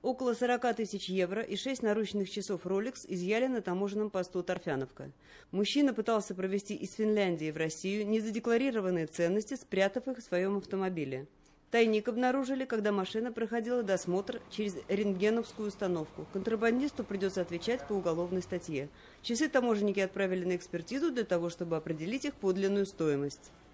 Около 40 тысяч евро и 6 наручных часов Rolex изъяли на таможенном посту Торфяновка. Мужчина пытался провести из Финляндии в Россию незадекларированные ценности, спрятав их в своем автомобиле. Тайник обнаружили, когда машина проходила досмотр через рентгеновскую установку. Контрабандисту придется отвечать по уголовной статье. Часы таможенники отправили на экспертизу для того, чтобы определить их подлинную стоимость.